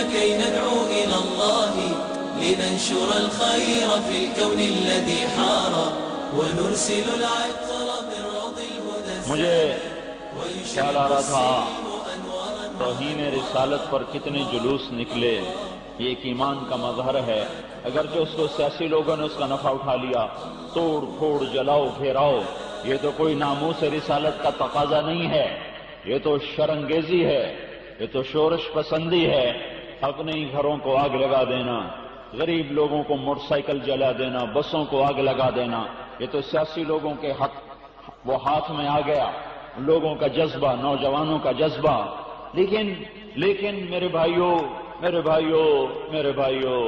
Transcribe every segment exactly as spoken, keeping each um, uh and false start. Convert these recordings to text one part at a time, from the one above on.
كي ندعو إلى الله لننشر الخير في الكون الذي حار ونرسل العطر من روض الهدى. مجھے خیال آ رہا تھا توہین رسالت پر کتنے جلوس نکلے، یہ ایک ایمان کا مظہر ہے. اگرچہ اس کو سیاسی لوگوں نے اس کا نفع اٹھا لیا، توڑ پھوڑ جلاؤ گھیراؤ، یہ تو کوئی ناموس رسالت کا تقاضا نہیں ہے، یہ تو شرانگیزی ہے، یہ تو شورش پسندی ہے. اپنے ہی گھروں کو آگ لگا دینا، غریب لوگوں کو موٹر سائیکل جلا دینا، بسوں کو آگ لگا دینا، یہ تو سیاسی لوگوں کے حق وہ ہاتھ میں آ گیا، لوگوں کا جذبہ، نوجوانوں کا جذبہ. لیکن لیکن میرے بھائیوں میرے بھائیوں میرے بھائیوں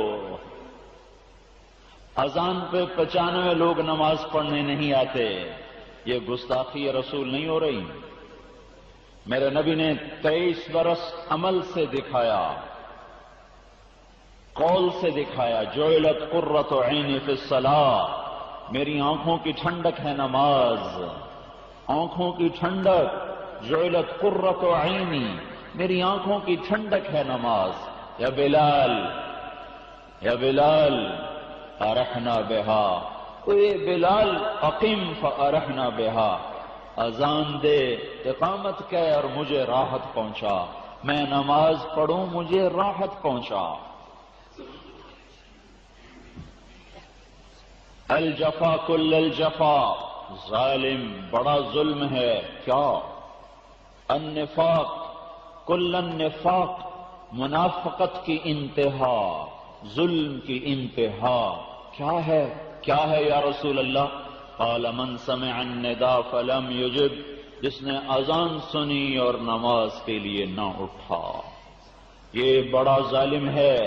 اذان پہ پچانوے لوگ نماز پڑھنے نہیں آتے، یہ گستاخی رسول نہیں ہو رہی؟ میرے نبی نے تیئیس برس عمل سے دکھایا، قول سے دکھایا. جعلت قرۃ عینی فی الصلاۃ، میری آنکھوں کی ٹھنڈک ہے نماز، آنکھوں کی ٹھنڈک. جعلت قرۃ عینی، میری آنکھوں کی ٹھنڈک ہے نماز. یا بلال یا بلال ارحنا بہا، اے بلال اقم فارحنا بہا، اذان دے، اقامت کہ اور مجھے راحت پہنچا، میں نماز پڑھوں مجھے راحت پہنچا. الجفا کل الجفا، ظالم بڑا ظلم ہے کیا؟ النفاق کل النفاق، منافقت کی انتہا، ظلم کی انتہا کیا ہے؟ کیا ہے یا رسول اللہ؟ قال من سمع النداء فلم یجب، جس نے اذان سنی اور نماز کے لیے نہ اٹھا، یہ بڑا ظالم ہے،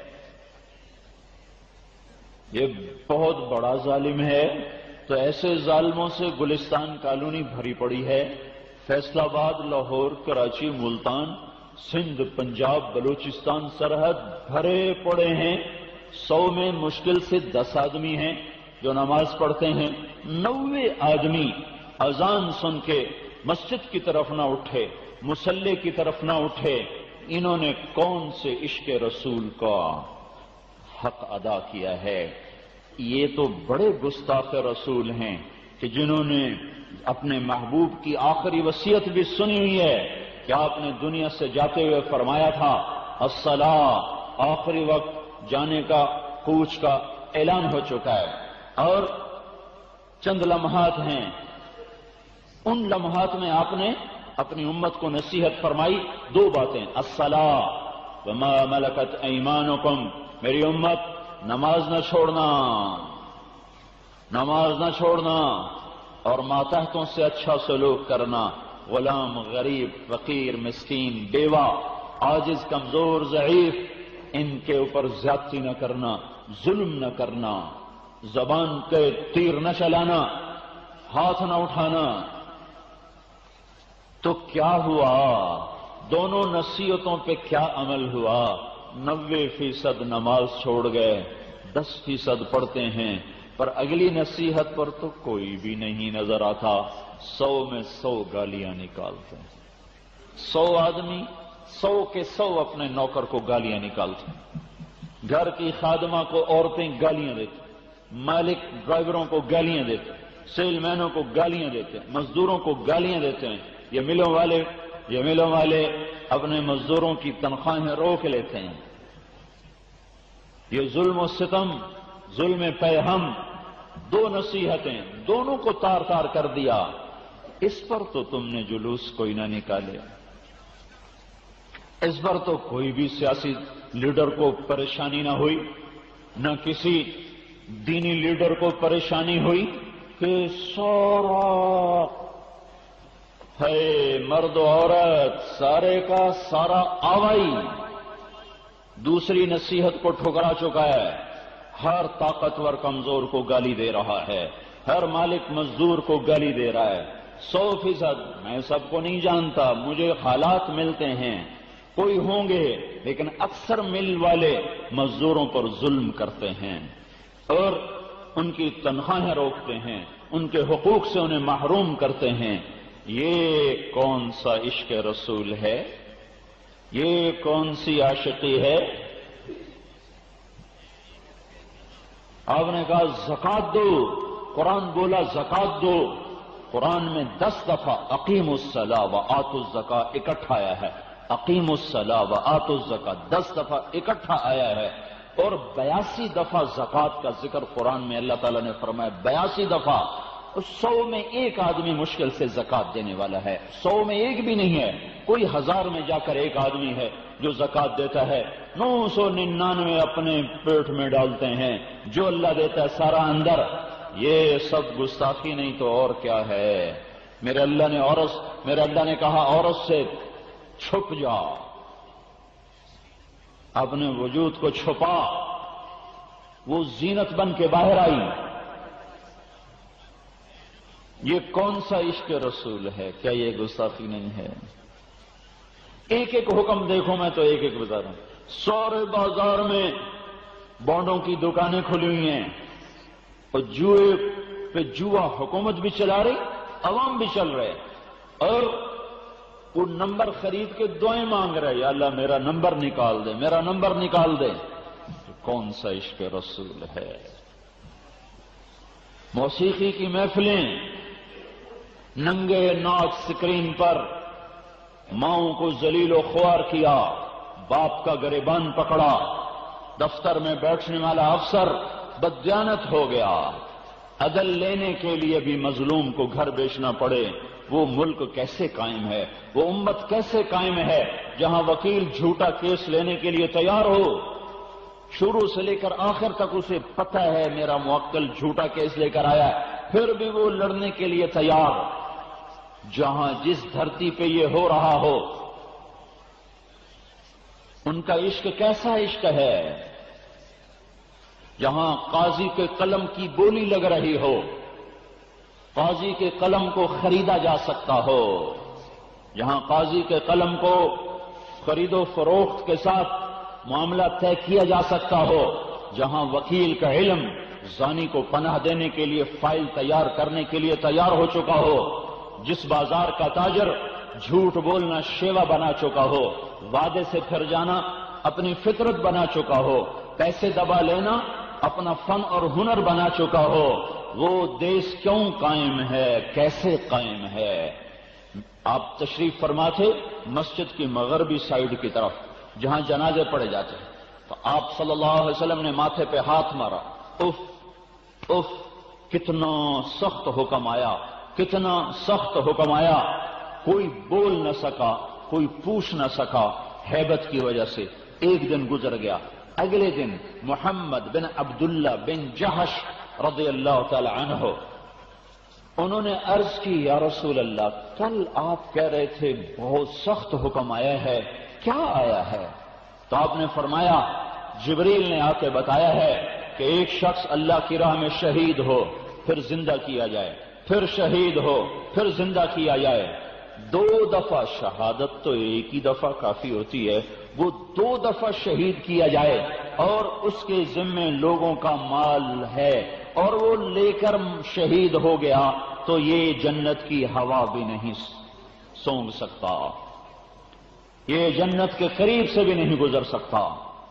یہ بہت بڑا ظالم ہے. تو ایسے ظالموں سے گلستان کالونی بھری پڑی ہے. فیصلہ آباد، لاہور، کراچی، ملتان، سندھ، پنجاب، بلوچستان سرحد بھرے پڑے ہیں. سو میں مشکل سے دس آدمی ہیں جو نماز پڑھتے ہیں. نوے آدمی اذان سن کے مسجد کی طرف نہ اٹھے، مصلی کی طرف نہ اٹھے. انہوں نے کون سے عشق رسول کا حق ادا کیا ہے؟ یہ تو بڑے گستاخ رسول ہیں کہ جنہوں نے اپنے محبوب کی آخری وصیت بھی سنی ہوئی ہے کہ آپ نے دنیا سے جاتے ہوئے فرمایا تھا الصلاۃ، آخری وقت جانے کا کوچ کا اعلان ہو چکا ہے، اور چند لمحات ہیں. ان لمحات میں آپ نے اپنی امت کو نصیحت فرمائی دو باتیں، الصلاۃ وما ملکت ایمانکم، میری امت نماز نہ چھوڑنا، نماز نہ چھوڑنا، اور ماتحتوں سے اچھا سلوک کرنا، غلام، غریب، فقیر، مسکین، بیوہ، عاجز، کمزور، ضعیف، ان کے اوپر زیادتی نہ کرنا، ظلم نہ کرنا، زبان کے تیر نہ چلانا، ہاتھ نہ اٹھانا. تو کیا ہوا؟ دونوں نصیحتوں پہ کیا عمل ہوا؟ نوے فیصد نماز چھوڑ گئے، دس فیصد پڑھتے ہیں، پر اگلی نصیحت پر تو کوئی بھی نہیں نظر آتا. سو میں سو گالیاں نکالتے ہیں، سو آدمی سو کے سو اپنے نوکر کو گالیاں نکالتے ہیں. گھر کی خادمہ کو عورتیں گالیاں دیتے، مالک ڈرائیوروں کو گالیاں دیتے، سیل مینوں کو گالیاں دیتے، مزدوروں کو گالیاں دیتے ہیں. یہ ملوں والے یہ ملوں والے اپنے مزدوروں کی تنخواہیں روک لیتے ہیں. یہ ظلم و ستم، ظلم پہ ہم، دو نصیحتیں دونوں کو تار تار کر دیا. اس پر تو تم نے جلوس کوئی نہ نکالے، اس پر تو کوئی بھی سیاسی لیڈر کو پریشانی نہ ہوئی، نہ کسی دینی لیڈر کو پریشانی ہوئی کہ سارا ہے مرد و عورت سارے کا سارا آوائی دوسری نصیحت کو ٹھکرا چکا ہے. ہر طاقتور کمزور کو گالی دے رہا ہے، ہر مالک مزدور کو گالی دے رہا ہے. سو فیصد میں سب کو نہیں جانتا، مجھے حالات ملتے ہیں، کوئی ہوں گے، لیکن اکثر مل والے مزدوروں پر ظلم کرتے ہیں اور ان کی تنخواہیں روکتے ہیں، ان کے حقوق سے انہیں محروم کرتے ہیں. یہ کون سا عشق رسول ہے؟ یہ کون سی عاشقی ہے؟ آپ نے کہا زکات دو، قرآن بولا زکات دو، قرآن میں دس دفعہ اقیم الصلاۃ و آتوا الزکاۃ اکٹھا آیا ہے، اقیم الصلاۃ و آتوا الزکاۃ دس دفعہ اکٹھا آیا ہے، اور بیاسی دفعہ زکات کا ذکر قرآن میں اللہ تعالیٰ نے فرمایا، بیاسی دفعہ۔ سو میں ایک آدمی مشکل سے زکات دینے والا ہے، سو میں ایک بھی نہیں ہے، کوئی ہزار میں جا کر ایک آدمی ہے جو زکات دیتا ہے، نو سو ننانوے اپنے پیٹ میں ڈالتے ہیں، جو اللہ دیتا ہے سارا اندر۔ یہ سب گستاخی نہیں تو اور کیا ہے؟ میرے اللہ نے عورت میرے اللہ نے کہا عورت سے چھپ جا، اپنے وجود کو چھپا، وہ زینت بن کے باہر آئی۔ یہ کون سا عشق رسول ہے؟ کیا یہ گستاخی نہیں ہے؟ ایک ایک حکم دیکھو، میں تو ایک ایک بتا رہا ہوں۔ سورے بازار میں بانڈوں کی دکانیں کھلی ہوئی ہیں، اور جوئے پہ جوا حکومت بھی چلا رہی، عوام بھی چل رہے، اور وہ نمبر خرید کے دعائیں مانگ رہے، یا اللہ میرا نمبر نکال دے، میرا نمبر نکال دے۔ کون سا عشق رسول ہے؟ موسیقی کی محفلیں، ننگے ناچ سکرین پر، ماؤں کو ذلیل و خوار کیا، باپ کا گریبان پکڑا، دفتر میں بیٹھنے والا افسر بددیانت ہو گیا، عدل لینے کے لیے بھی مظلوم کو گھر بیچنا پڑے۔ وہ ملک کیسے قائم ہے؟ وہ امت کیسے قائم ہے جہاں وکیل جھوٹا کیس لینے کے لیے تیار ہو؟ شروع سے لے کر آخر تک اسے پتہ ہے میرا موکل جھوٹا کیس لے کر آیا ہے، پھر بھی وہ لڑنے کے لیے تیار۔ جہاں جس دھرتی پہ یہ ہو رہا ہو، ان کا عشق کیسا عشق ہے؟ جہاں قاضی کے قلم کی بولی لگ رہی ہو، قاضی کے قلم کو خریدا جا سکتا ہو، جہاں قاضی کے قلم کو خرید و فروخت کے ساتھ معاملہ طے کیا جا سکتا ہو، جہاں وکیل کا علم زانی کو پناہ دینے کے لیے فائل تیار کرنے کے لیے تیار ہو چکا ہو، جس بازار کا تاجر جھوٹ بولنا شیوا بنا چکا ہو، وعدے سے پھر جانا اپنی فطرت بنا چکا ہو، پیسے دبا لینا اپنا فن اور ہنر بنا چکا ہو، وہ دیش کیوں قائم ہے؟ کیسے قائم ہے؟ آپ تشریف فرما تھے مسجد کی مغربی سائیڈ کی طرف جہاں جنازے پڑے جاتے ہیں، تو آپ صلی اللہ علیہ وسلم نے ماتھے پہ ہاتھ مارا، اف اف کتنا سخت حکم آیا، کتنا سخت حکم آیا، کوئی بول نہ سکا، کوئی پوچھ نہ سکا ہیبت کی وجہ سے۔ ایک دن گزر گیا، اگلے دن محمد بن عبداللہ بن جہش رضی اللہ تعالی عنہ انہوں نے عرض کی، یا رسول اللہ کل آپ کہہ رہے تھے بہت سخت حکم آیا ہے، کیا آیا ہے؟ تو آپ نے فرمایا جبریل نے آ کے بتایا ہے کہ ایک شخص اللہ کی راہ میں شہید ہو، پھر زندہ کیا جائے، پھر شہید ہو، پھر زندہ کیا جائے۔ دو دفعہ شہادت تو ایک ہی دفعہ کافی ہوتی ہے، وہ دو دفعہ شہید کیا جائے، اور اس کے ذمے لوگوں کا مال ہے، اور وہ لے کر شہید ہو گیا تو یہ جنت کی ہوا بھی نہیں سونگ سکتا، یہ جنت کے قریب سے بھی نہیں گزر سکتا۔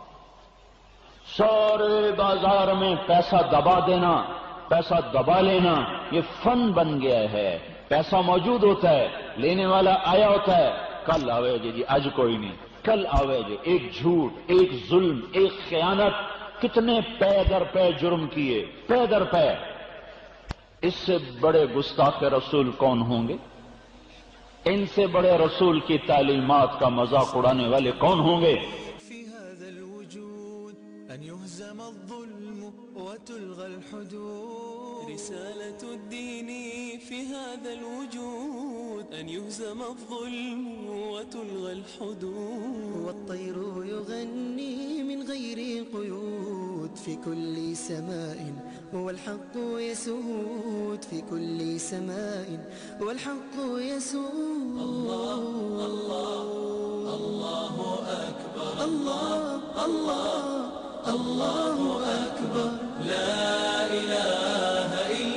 سارے بازار میں پیسہ دبا دینا، پیسہ دبا لینا یہ فن بن گیا ہے۔ پیسہ موجود ہوتا ہے، لینے والا آیا ہوتا ہے، کل آوے جی جی آج کوئی نہیں، کل آوے جی، ایک جھوٹ، ایک ظلم، ایک خیانت، کتنے پے در پے جرم کیے، پے در پے۔ اس سے بڑے گستاخ رسول کون ہوں گے؟ ان سے بڑے رسول کی تعلیمات کا مذاق اڑانے والے کون ہوں گے؟ أن يهزم الظلم وتلغى الحدود، رسالة الدين في هذا الوجود، أن يهزم الظلم وتلغى الحدود، والطير يغني من غير قيود في كل سماء، والحق يسود في كل سماء، والحق يسود. الله الله الله أكبر، الله الله الله أكبر، لا إله إلا